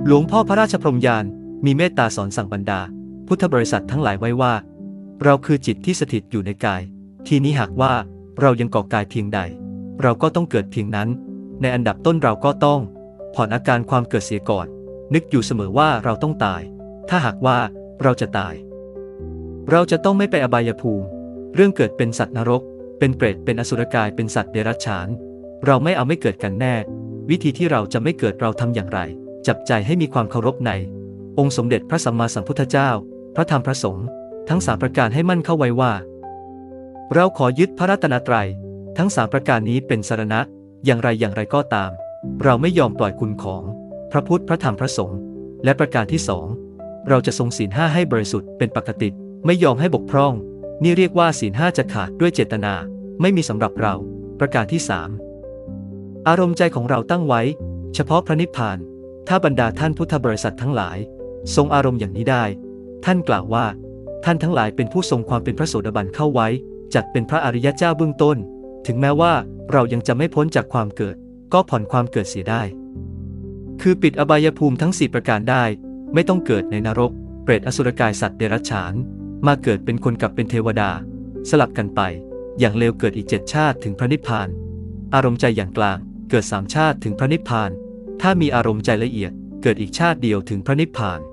หลวงพ่อพระราชพรหมยานมีเมตตาสอนสั่งบรรดาพุทธบริษัททั้งหลายไว้ว่าเราคือจิตที่สถิตอยู่ในกายทีนี้หากว่าเรายังก่อกายเพียงใดเราก็ต้องเกิดเพียงนั้นในอันดับต้นเราก็ต้องผ่อนอาการความเกิดเสียก่อนนึกอยู่เสมอว่าเราต้องตายถ้าหากว่าเราจะตายเราจะต้องไม่ไปอบายภูมิเรื่องเกิดเป็นสัตว์นรกเป็นเปรตเป็นอสุรกายเป็นสัตว์เดรัจฉานเราไม่เอาไม่เกิดกันแน่วิธีที่เราจะไม่เกิดเราทำอย่างไรจับใจให้มีความเคารพในองค์สมเด็จพระสัมมาสัมพุทธเจ้าพระธรรมพระสงฆ์ทั้งสามประการให้มั่นเข้าไว้ว่าเราขอยึดพระรัตนตรัยทั้งสามประการนี้เป็นสรณะอย่างไรก็ตามเราไม่ยอมปล่อยคุณของพระพุทธพระธรรมพระสงฆ์และประการที่สองเราจะทรงศีลห้าให้บริสุทธิ์เป็นปกติไม่ยอมให้บกพร่องนี่เรียกว่าศีลห้าจะขาดด้วยเจตนาไม่มีสำหรับเราประการที่สามอารมณ์ใจของเราตั้งไว้เฉพาะพระนิพพานถ้าบรรดาท่านพุทธบริษัททั้งหลายทรงอารมณ์อย่างนี้ได้ท่านกล่าวว่าท่านทั้งหลายเป็นผู้ทรงความเป็นพระโสดาบันเข้าไว้จัดเป็นพระอริยเจ้าเบื้องต้นถึงแม้ว่าเรายังจะไม่พ้นจากความเกิดก็ผ่อนความเกิดเสียได้คือปิดอบายภูมิทั้ง4ประการได้ไม่ต้องเกิดในนรกเปรตอสุรกายสัตว์เดรัจฉานมาเกิดเป็นคนกับเป็นเทวดาสลับกันไปอย่างเลวเกิดอีก7ชาติถึงพระนิพพานอารมณ์ใจอย่างกลางเกิด3ชาติถึงพระนิพพานถ้ามีอารมณ์ใจละเอียดเกิดอีกชาติเดียวถึงพระนิพพาน